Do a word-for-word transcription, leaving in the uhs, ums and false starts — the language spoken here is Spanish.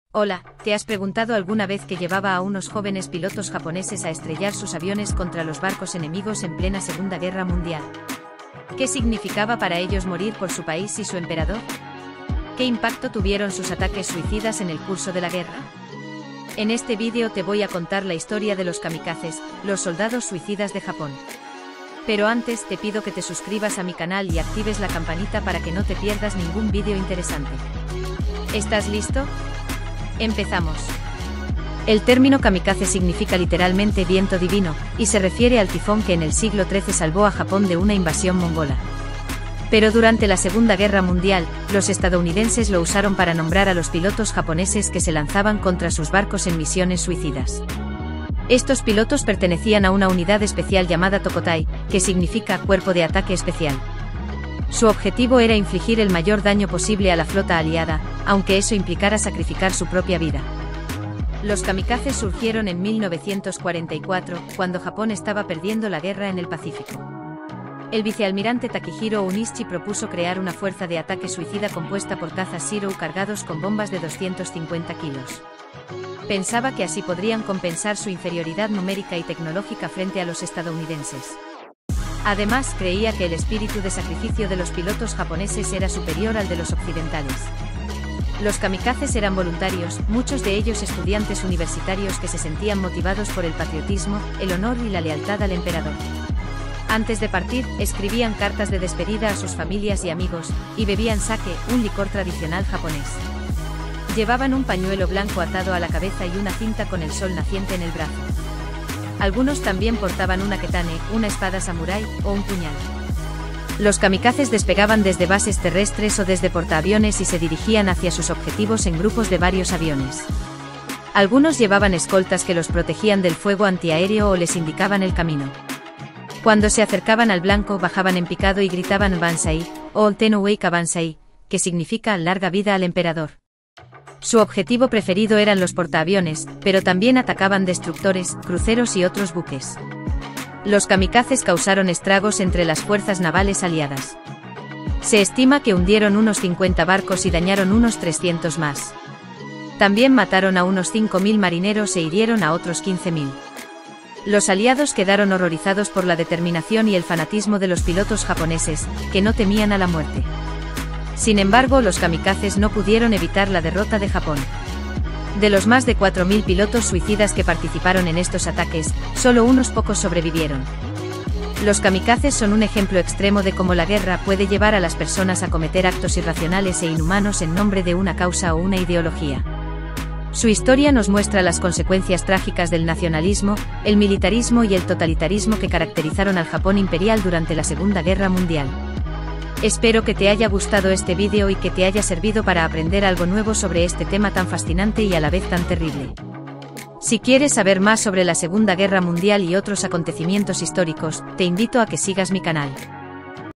Hola, ¿te has preguntado alguna vez qué llevaba a unos jóvenes pilotos japoneses a estrellar sus aviones contra los barcos enemigos en plena Segunda Guerra Mundial? ¿Qué significaba para ellos morir por su país y su emperador? ¿Qué impacto tuvieron sus ataques suicidas en el curso de la guerra? En este vídeo te voy a contar la historia de los kamikazes, los soldados suicidas de Japón. Pero antes te pido que te suscribas a mi canal y actives la campanita para que no te pierdas ningún vídeo interesante. ¿Estás listo? Empezamos. El término kamikaze significa literalmente viento divino, y se refiere al tifón que en el siglo trece salvó a Japón de una invasión mongola. Pero durante la Segunda Guerra Mundial, los estadounidenses lo usaron para nombrar a los pilotos japoneses que se lanzaban contra sus barcos en misiones suicidas. Estos pilotos pertenecían a una unidad especial llamada Tokotai, que significa Cuerpo de Ataque Especial. Su objetivo era infligir el mayor daño posible a la flota aliada, aunque eso implicara sacrificar su propia vida. Los kamikazes surgieron en mil novecientos cuarenta y cuatro, cuando Japón estaba perdiendo la guerra en el Pacífico. El vicealmirante Takehiro Onishi propuso crear una fuerza de ataque suicida compuesta por cazas Zero cargados con bombas de doscientos cincuenta kilos. Pensaba que así podrían compensar su inferioridad numérica y tecnológica frente a los estadounidenses. Además, creía que el espíritu de sacrificio de los pilotos japoneses era superior al de los occidentales. Los kamikazes eran voluntarios, muchos de ellos estudiantes universitarios que se sentían motivados por el patriotismo, el honor y la lealtad al emperador. Antes de partir, escribían cartas de despedida a sus familias y amigos, y bebían sake, un licor tradicional japonés. Llevaban un pañuelo blanco atado a la cabeza y una cinta con el sol naciente en el brazo. Algunos también portaban una ketane, una espada samurái, o un puñal. Los kamikazes despegaban desde bases terrestres o desde portaaviones y se dirigían hacia sus objetivos en grupos de varios aviones. Algunos llevaban escoltas que los protegían del fuego antiaéreo o les indicaban el camino. Cuando se acercaban al blanco bajaban en picado y gritaban Banzai, o Tenouei Kabanzai, que significa larga vida al emperador. Su objetivo preferido eran los portaaviones, pero también atacaban destructores, cruceros y otros buques. Los kamikazes causaron estragos entre las fuerzas navales aliadas. Se estima que hundieron unos cincuenta barcos y dañaron unos trescientos más. También mataron a unos cinco mil marineros e hirieron a otros quince mil. Los aliados quedaron horrorizados por la determinación y el fanatismo de los pilotos japoneses, que no temían a la muerte. Sin embargo, los kamikazes no pudieron evitar la derrota de Japón. De los más de cuatro mil pilotos suicidas que participaron en estos ataques, solo unos pocos sobrevivieron. Los kamikazes son un ejemplo extremo de cómo la guerra puede llevar a las personas a cometer actos irracionales e inhumanos en nombre de una causa o una ideología. Su historia nos muestra las consecuencias trágicas del nacionalismo, el militarismo y el totalitarismo que caracterizaron al Japón imperial durante la Segunda Guerra Mundial. Espero que te haya gustado este vídeo y que te haya servido para aprender algo nuevo sobre este tema tan fascinante y a la vez tan terrible. Si quieres saber más sobre la Segunda Guerra Mundial y otros acontecimientos históricos, te invito a que sigas mi canal.